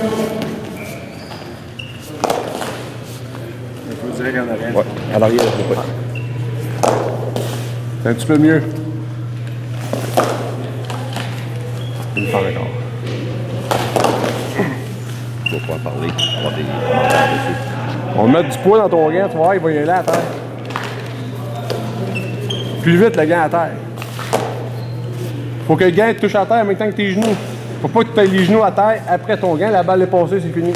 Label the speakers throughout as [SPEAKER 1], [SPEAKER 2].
[SPEAKER 1] Un peu direct en arrière.
[SPEAKER 2] Ouais, à l'arrière, je sais pas.
[SPEAKER 1] C'est un petit peu mieux.
[SPEAKER 2] Une fois encore. Je vais pouvoir parler, avoir des commentaires dessus.
[SPEAKER 1] On va mettre du poids dans ton gant, tu vas voir, il va y aller à terre. Plus vite le gant à terre. Faut que le gant touche à terre en même temps que tes genoux. Faut pas que tu aies les genoux à terre après ton gant, la balle est passée, c'est fini.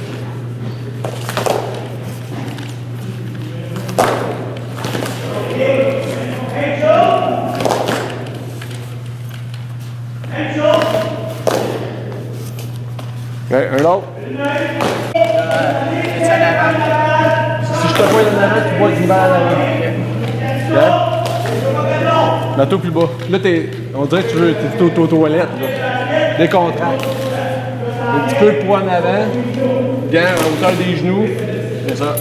[SPEAKER 1] Ouais, un autre. Si je te vois en avant, tu vois une balle en avant. Bateau plus bas. Là, on dirait que tu veux, t'es aux toilettes. Là. Décontracte. Un petit peu de poids en avant. Gant à hauteur des genoux. C'est ça.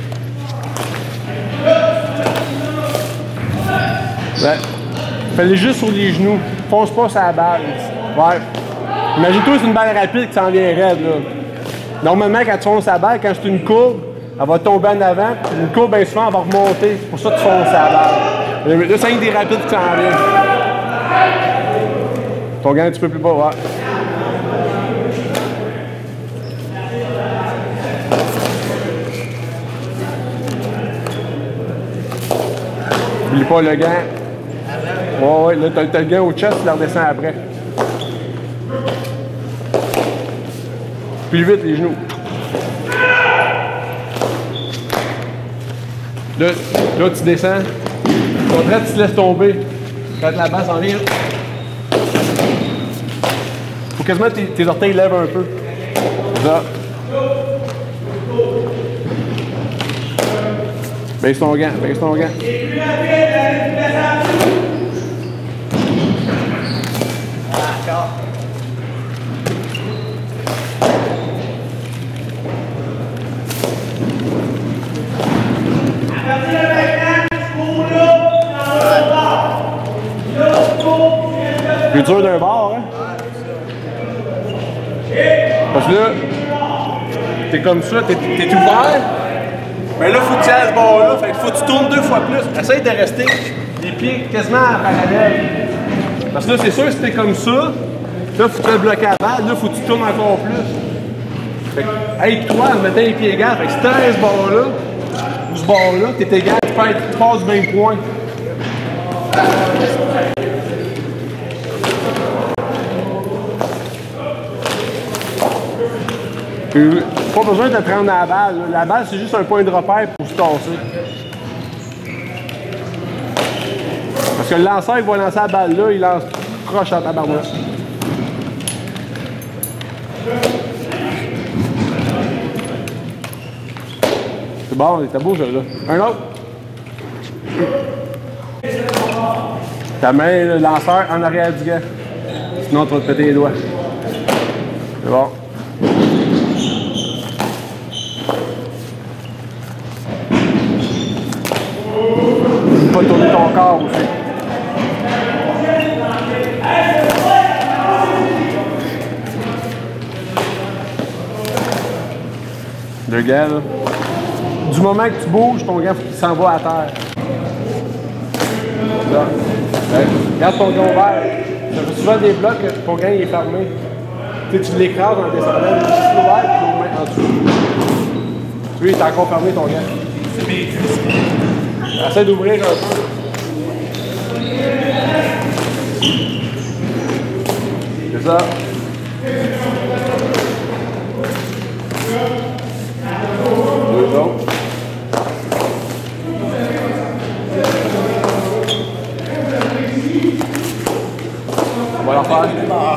[SPEAKER 1] Ouais. Fais-les juste sur les genoux. Fonce pas sur la balle. Ouais. Imagine-toi, c'est une balle rapide qui s'en vient raide. Là. Normalement, quand tu fonces la balle, quand c'est une courbe, elle va tomber en avant. Une courbe, bien souvent, elle va remonter. C'est pour ça que tu fonces la balle. Là, c'est une des rapides qui s'en vient. Ton gant un petit peu plus bas, ouais. N'oublie pas le gant. Ouais, là, t'as le gant au chest, tu la redescends après. Plus vite les genoux. Là, tu descends. Ton trait, tu te laisses tomber. Quand la balle s'en vient, faut quasiment que tes orteils lèvent un peu. Ça. Baisse ton gant, baisse ton gant. Plus dur d'un bord, hein? Parce que là, t'es comme ça, t'es ouvert. Mais là, faut que tu ailles à ce bord-là, fait qu'il faut que tu tournes 2 fois plus. Essaye de rester les pieds quasiment en parallèle. Parce que là, c'est sûr que si t'es comme ça, là, faut que tu te bloquer à la balle, là, faut que tu tournes encore plus. Fait que, aide-toi en mettant les pieds égales. Fait que si t'es à ce bord-là, ou ce bord-là, t'es égal, tu passes du même point. Pas besoin de te prendre à la balle. La balle, c'est juste un point de repère pour se tasser. Parce que le lanceur, il va lancer la balle là, il lance proche à ta barbe. C'est bon, c'était beau, ça, là. Un autre. Ta main, le lanceur, en arrière du gant. Sinon, tu vas te péter les doigts. C'est bon. Pas tourner ton corps aussi. Le gars, là. Du moment que tu bouges, ton gant, il s'en va à terre. Là. Regarde ton gant ouvert. Ça fait souvent des blocs que ton gant il est fermé. Tu l'écrases en descendant, il est ouvert et l'autre main en dessous. Lui, il est encore fermé ton gant. C'est bien. Essaye d'ouvrir un peu. C'est ça. Deux autres. On va leur faire.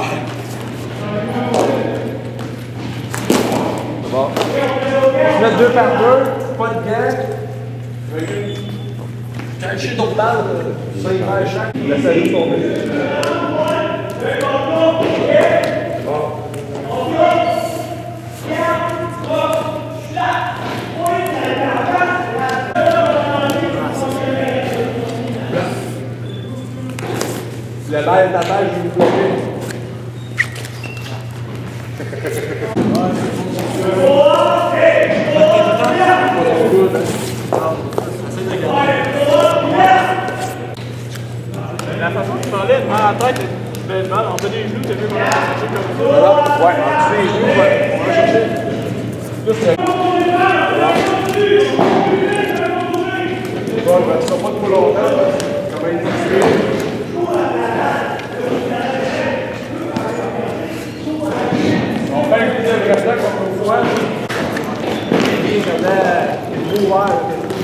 [SPEAKER 1] C'est bon. On va mettre 2 par 2, pas de gants. Quand je suis d'autres balles, ça il va à chaque. La salut tomber. Si la balle est à terre, je vais vous bloquer.
[SPEAKER 3] La façon que tu parlais de mal à la tête, tu fais mal en bas des genoux, t'as vu comment ça chercher comme ça?
[SPEAKER 1] Ouais, en dessous des genoux, ouais. On va chercher. Là, c'est... Bon, ben, tu seras pas trop longtemps, quand même difficile. On va faire un deuxième restant contre le foie. Et maintenant, il est ouvert.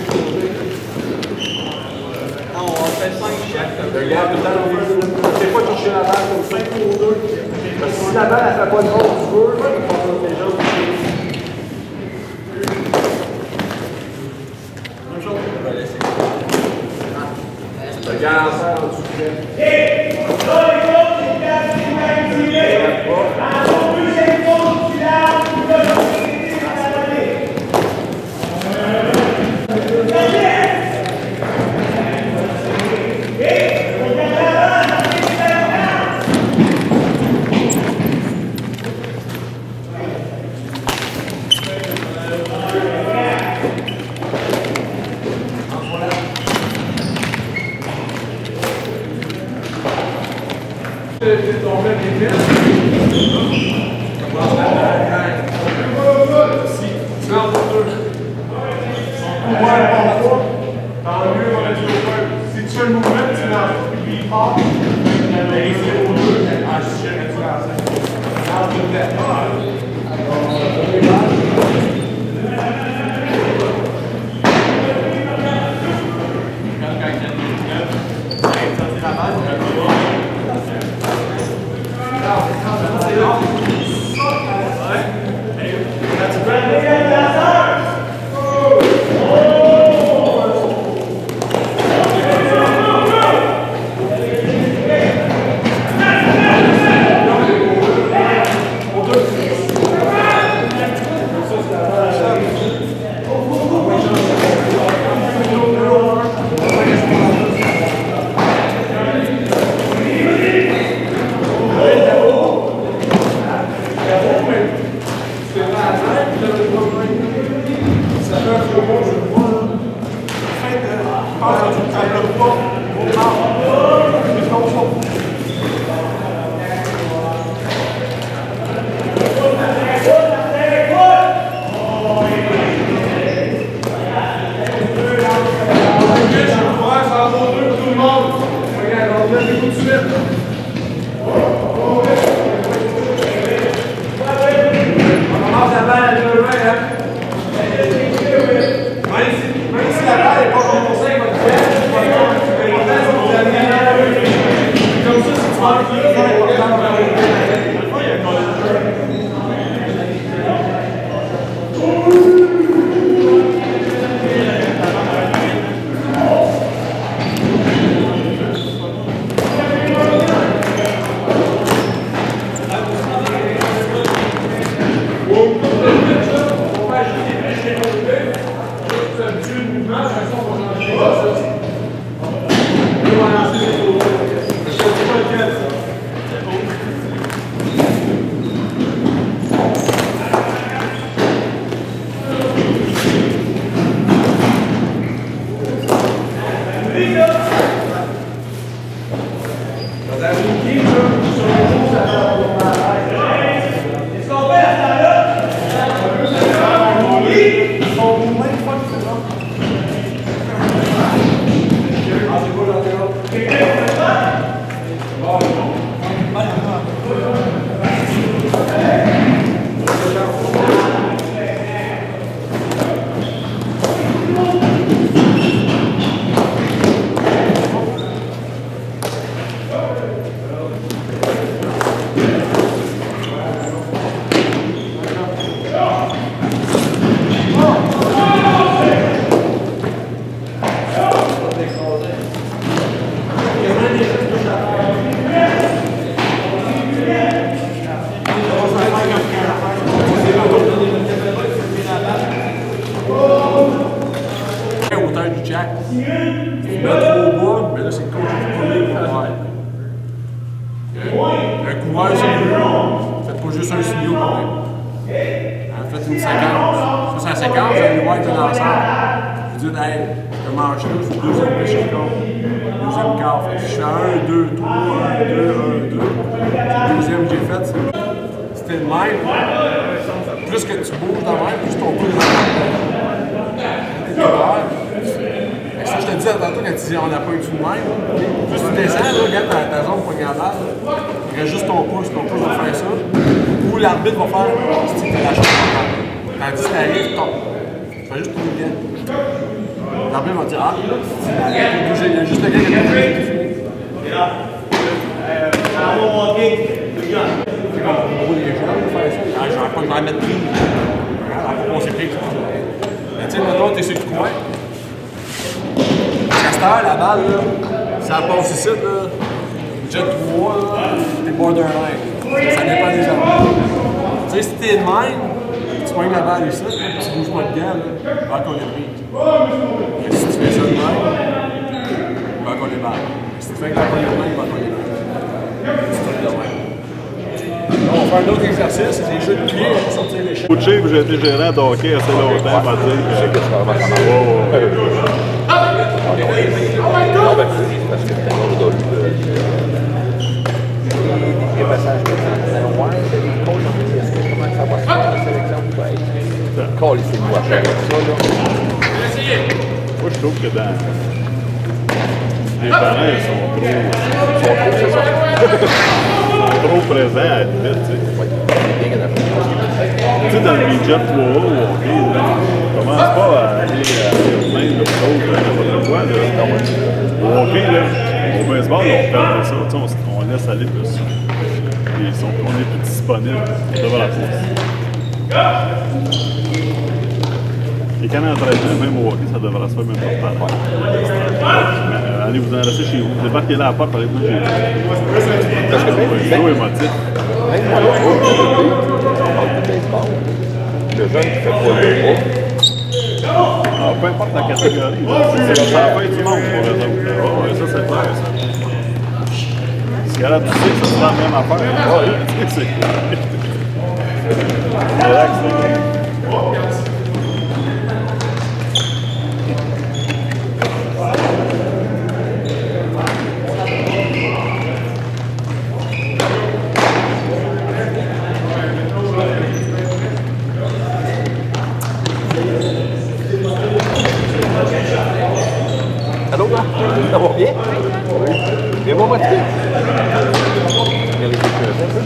[SPEAKER 3] On fait 5 chèques.
[SPEAKER 1] Regarde, tout le temps, des fois, toucher la balle comme 5 pour 2. Parce que si la balle, elle fait pas de bon, tu veux, tu vas les gens aussi. Même chose. Regarde ça en dessous de Un coureur, c'est mieux. Faites pas juste un signal quand même. fait une séquence. Ça, c'est la séquence, vous allez voir avec un ensemble. Vous dites, hey, je mange là, c'est le deuxième péché corps. Deuxième quart. Fait que je fais 1, 2, 3, 1, 2, 1, 2. Le deuxième que j'ai fait, c'était le même. Plus que tu bouges de même, plus ton pouls ça, je te disais tantôt quand tu dis on n'a pas eu tout de même. Plus tu descends, là, regarde ta zone poignardale, il reste juste ton pouce va faire ça. Ou l'arbitre va faire si tu la chose. Tandis que t'arrives, tu tombes. Tu fais juste tourner bien. L'arbitre va dire ah, il y a juste le gars qui a bougé. C'est comme au niveau des jeunes, on faire ça. Je vais pas mettre pris. On s'est pris. Mais tu sais, maintenant, t'es sur le coin. Castor, la balle, là, ça passe ici, là, jet 3, là, t'es borderline. Ça dépend des gens. Tu sais, si t'es de même, tu pognes la balle ici, tu bouges pas de gants, là, il va qu'on est prise. Mais si tu fais ça de même, il va qu'on est balle. Si tu fais que la balle de même, il va qu'on est balle. C'est ça de même. On va faire un autre exercice, c'est des jeux de pied pour sortir les chaînes.
[SPEAKER 4] Coaché, j'ai été gérant de hockey assez longtemps, on va dire.
[SPEAKER 2] Je sais que c'est vraiment ça marche. Non, ben, parce que c'est un autre des passages que c'est loin, c'est des coachs, est-ce que comment ça va se faire la sélection? Call, c'est nous à faire ça, là.
[SPEAKER 4] Moi, je trouve que dans... Les parents, ils sont trop...
[SPEAKER 2] C'est ça.
[SPEAKER 4] trop présents à la limite, tu sais.
[SPEAKER 2] Oui, c'est bien adapté.
[SPEAKER 4] Tu sais, dans le midget 3A ou hockey, là, on commence pas à aller même de l'autre, n'importe quoi, là. Au hockey, là, au baseball, on perd ça, tu sais, on laisse aller plus. Et on est plus disponible devant la course. Et quand on est entraînement, même au hockey, ça devrait se faire même pas par mais allez vous en laisser chez vous. Débarquez là à la porte, allez-vous chez vous.
[SPEAKER 2] Parce que
[SPEAKER 4] C'est trop émotif.
[SPEAKER 2] même moi, là, on parle de baseball. Le jeune qui fait pas le gros,
[SPEAKER 4] Alors, peu importe la catégorie, c'est la fin du monde pour eux autres. Oh, ouais, ça, c'est clair, ça. Si elle a tout ça, ça sera la même affaire. Ouais, c'est relax,
[SPEAKER 2] allô, là? Ça va bien? Oui. Bien bon motivé? Regardez les choses, un peu.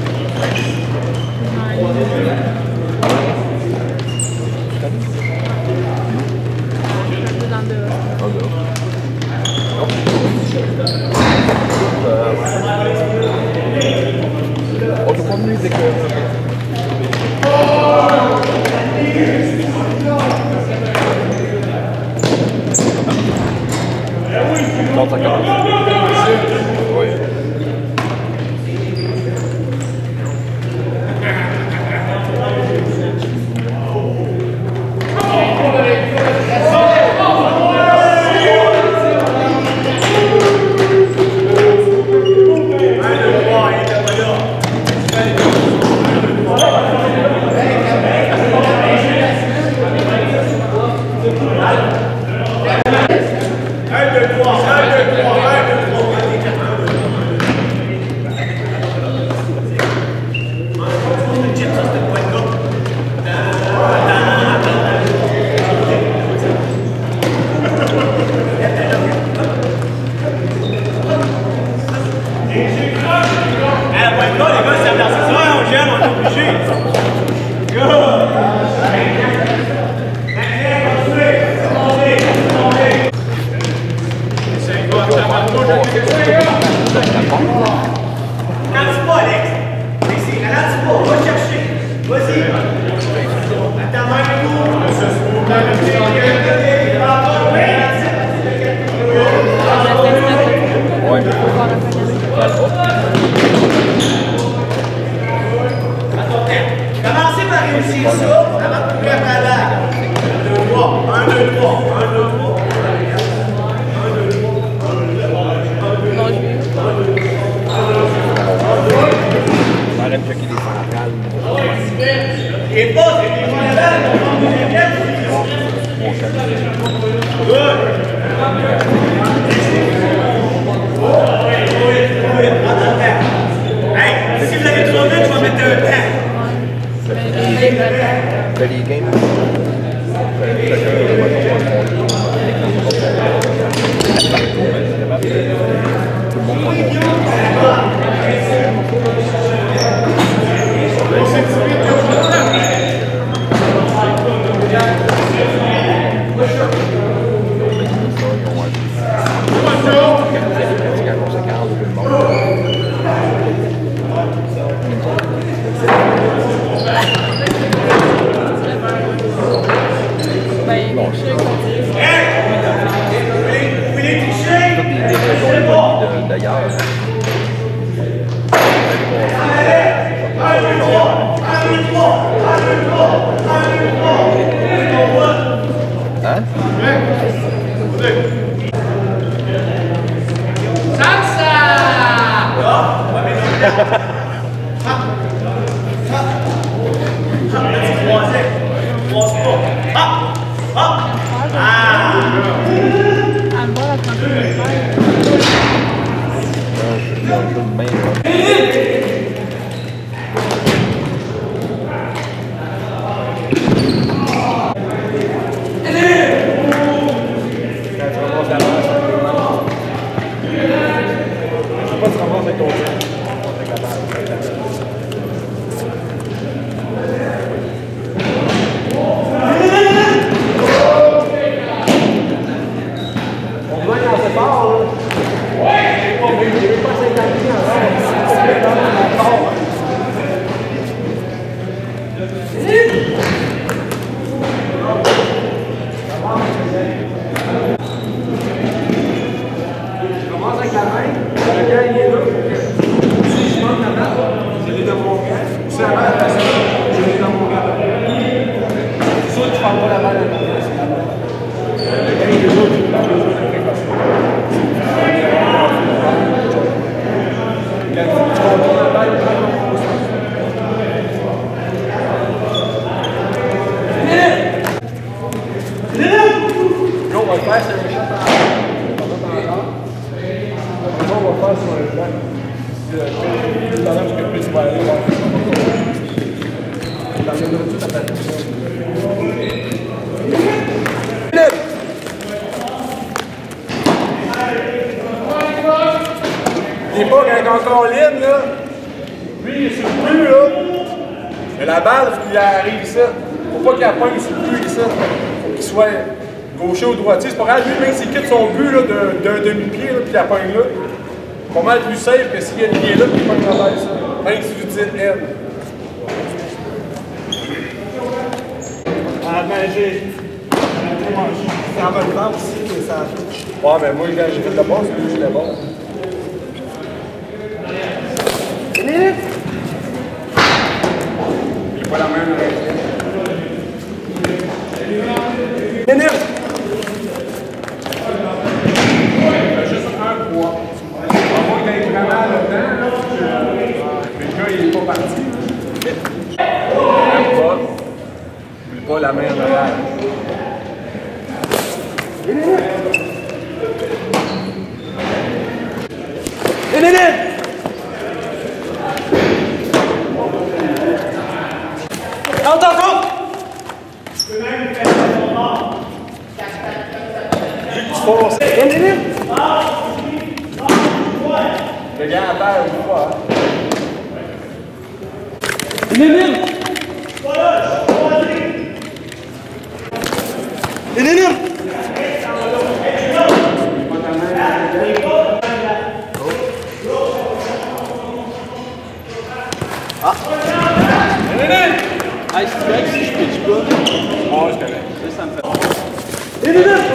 [SPEAKER 2] On te prend de musique. Quand ça commence. Oui.
[SPEAKER 5] Commencez par réussir ça avant de courir après la balle. 1, 2, 3. 1, 2, 3. 1, 2, 3. 1, 2, 3.
[SPEAKER 2] On arrête de checker les centrales.
[SPEAKER 5] Et pas, c'est les hey, si vous avez trop vite, je vais mettre un temps.
[SPEAKER 2] Fais les games.
[SPEAKER 1] Il est pas quand encore ligne, là. Lui, il est sur le but, là. Mais la balle, il faut qu'il arrive ici. Faut pas qu'il appogne sur le but ici. Faut qu'il soit gaucher ou droitier. C'est pas grave, lui, même s'il quitte son but d'un demi-pied, puis il appogne là. Pas mal plus safe que s'il y a le pied là, puis il pogne la balle, ça. Même si tu dis N.
[SPEAKER 3] Ah, ben c'est en bonne vente aussi, mais ça.
[SPEAKER 1] Ouais, mais moi, quand j'ai fait la passe, je l'ai bon. Il n'est pas la même. Juste un poids. À moins qu'il ait vraiment là-dedans, mais le gars, il n'est pas parti. Un pas. N'oublie pas la main derrière. Le gars à terre, une fois.
[SPEAKER 2] Ah, c'est vrai que si je pitch pas.
[SPEAKER 1] Oh, je connais.
[SPEAKER 2] Ça me fait.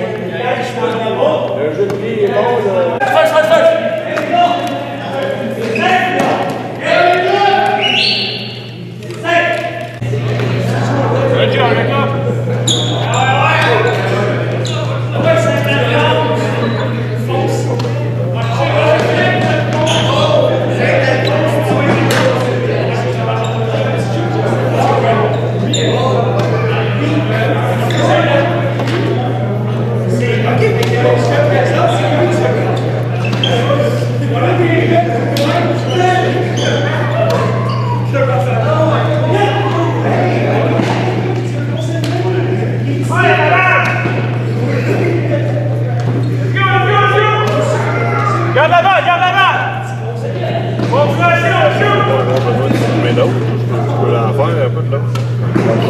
[SPEAKER 1] Le jeu de pied est bon, là.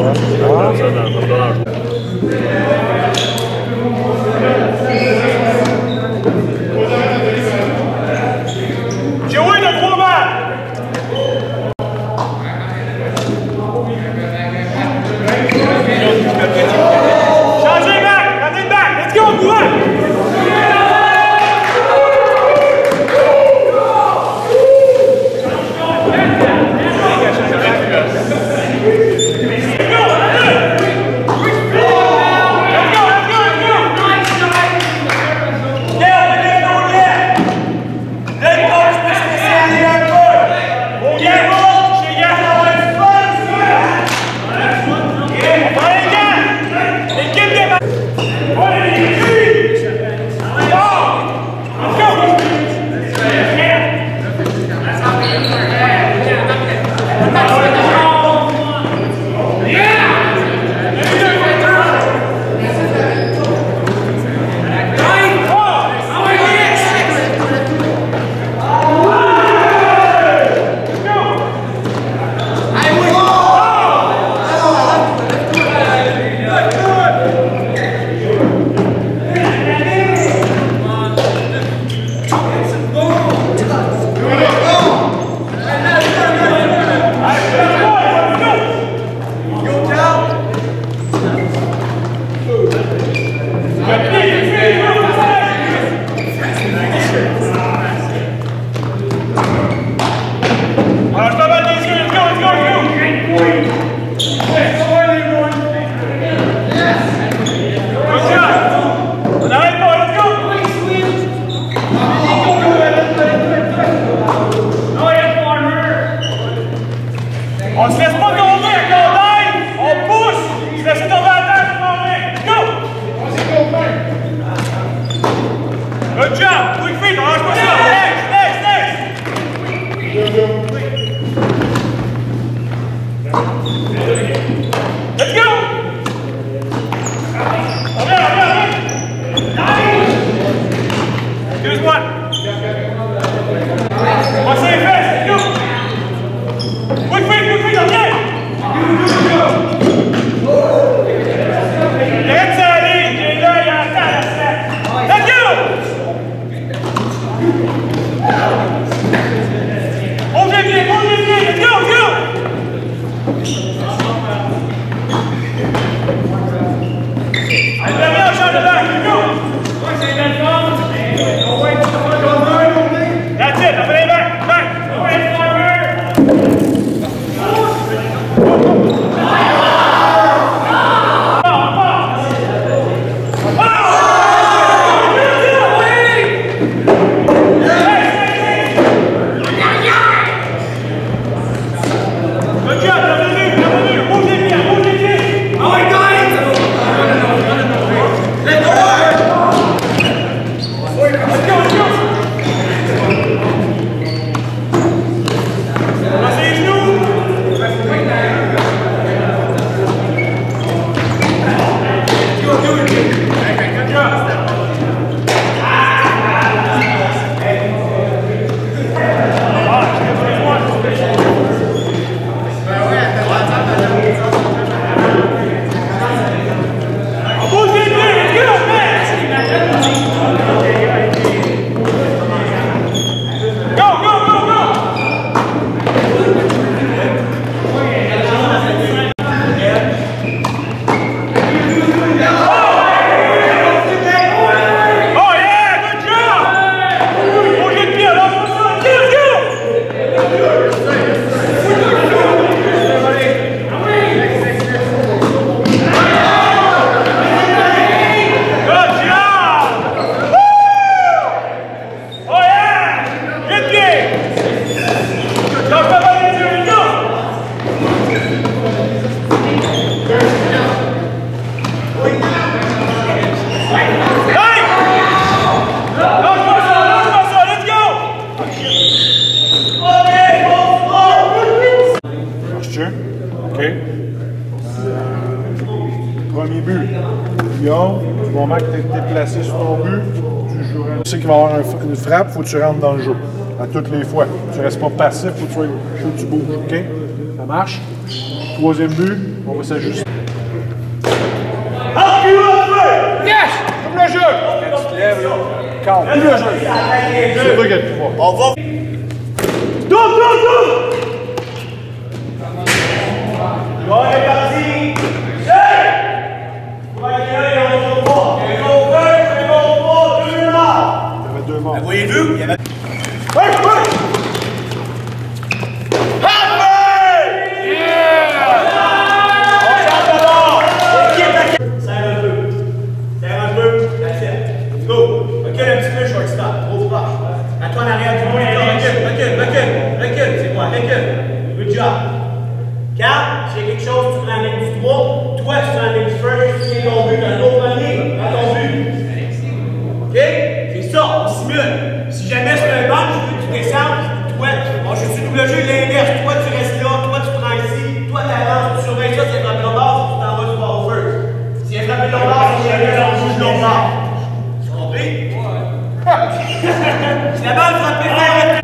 [SPEAKER 3] Joey de 3 balles! Changez back! Ratez back! Let's go, courant! On se laisse pas tomber avec l'oreille, on pousse, se laisse tomber à terre, good job, quick feet, on lâche pas ça, next. Let's go! Excuse-moi. What's the effect? Let's go! Quick feet, on there! Let's aller, j'ai l'œil en terre, let's go! Bougez bien, let's go! Allez, viens, on change de back, let's go! That's it, I'm ready back.
[SPEAKER 6] Premier but. Guillaume, du moment que tu es déplacé sur ton but, tu joueras. Tu sais qu'il va y avoir une frappe, il faut que tu rentres dans le jeu. À toutes les fois. Tu ne restes pas passif, il faut que tu bouges. OK? Ça marche? Troisième but. On va s'ajuster.
[SPEAKER 1] Yes! Comme le jeu!
[SPEAKER 6] Quand tu te lèves, là, calme. Plus le jeu. C'est toi qui as le pouvoir.
[SPEAKER 5] On va. Bon, on est parti. On va y aller, on va voir. Et on va, deux là.
[SPEAKER 6] Il y avait deux morts.
[SPEAKER 5] Voyez-vous? Il y avait. Car, s'il y a quelque chose, tu prends la ligne du 3, toi tu prends la ligne du first, tu tiens ton but dans l'autre panier, dans ton but. OK? C'est ça, on simule. Si jamais c'est un banc, je veux que tu descendes, toi, bon, je suis double jeu l'inverse. Toi tu restes là, toi tu prends ici, toi tu avances, tu surveilles ça, c'est frappé l'autre bord, tu t'en vas du bord first. Si elle frappe l'autre bord, c'est l'inverse, on bouge l'autre bord. Tu as compris? Si la balle frappe vers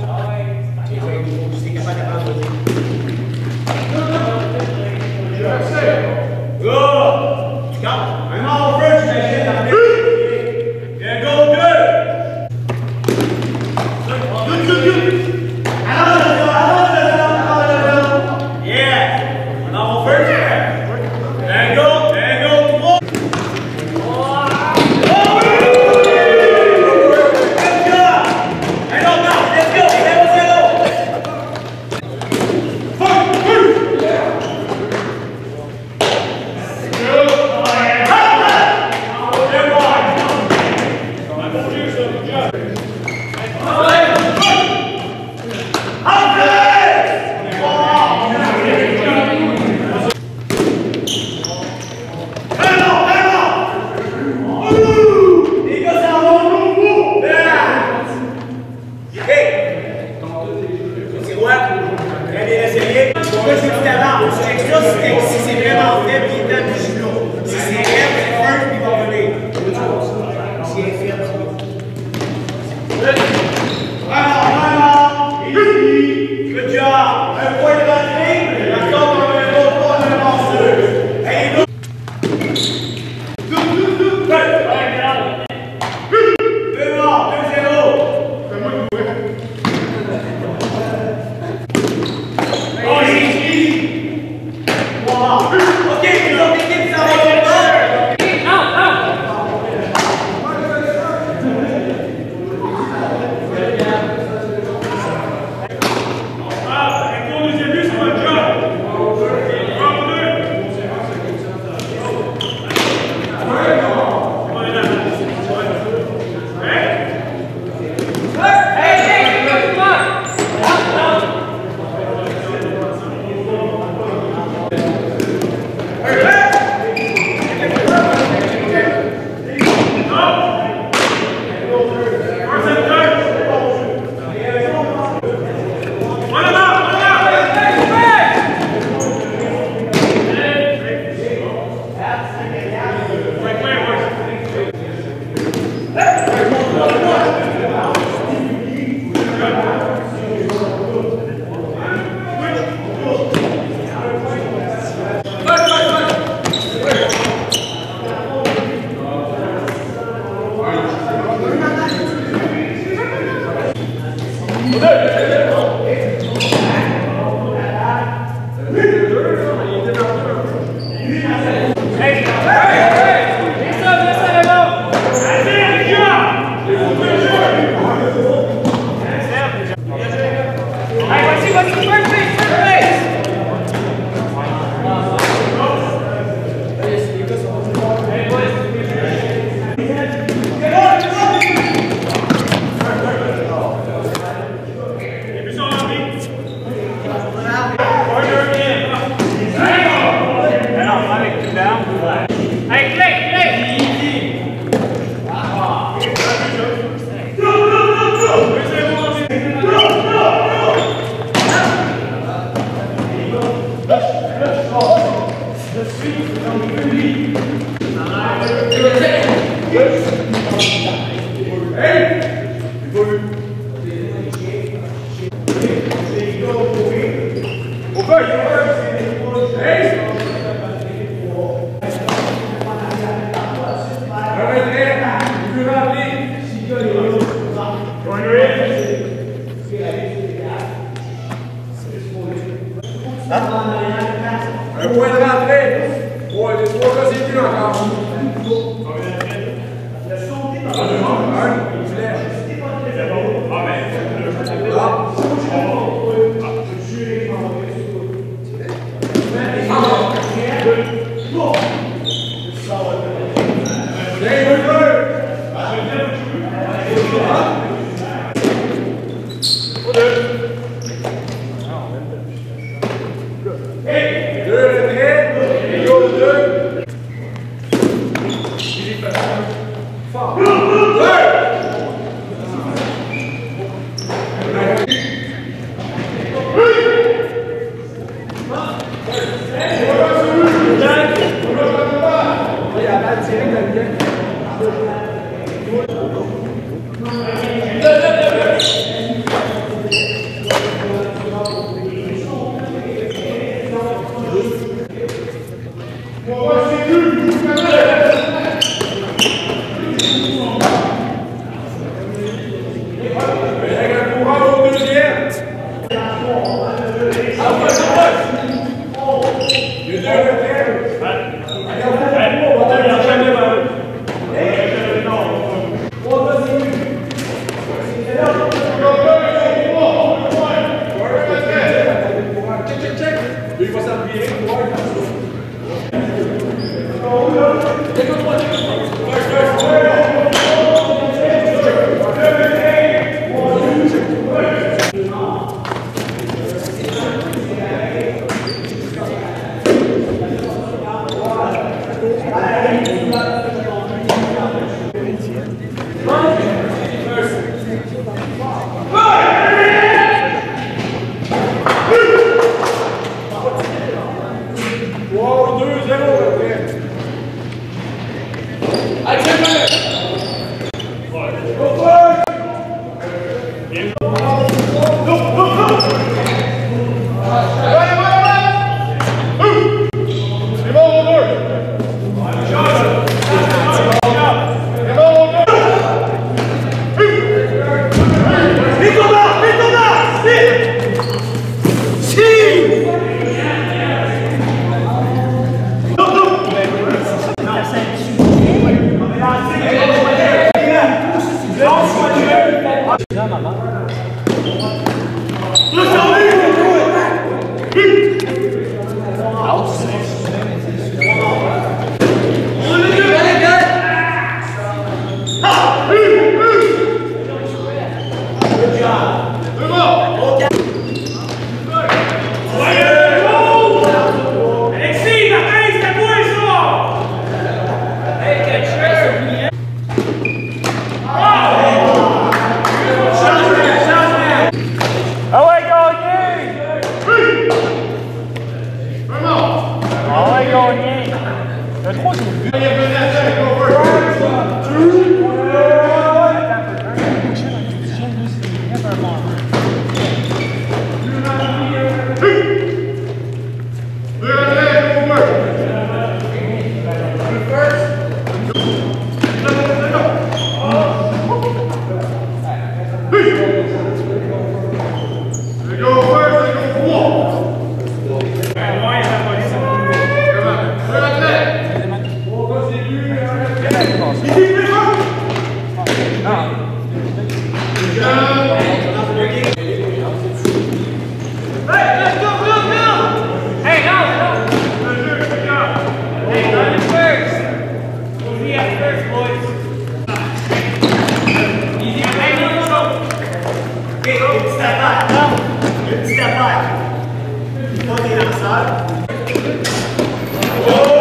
[SPEAKER 1] Un point de rentrée. Les 3 gars, c'est plus encore. Une flèche.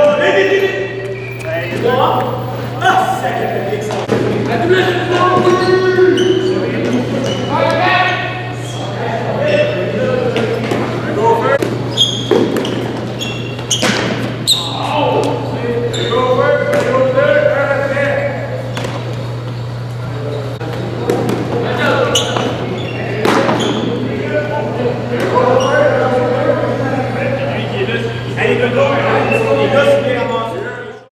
[SPEAKER 5] Second,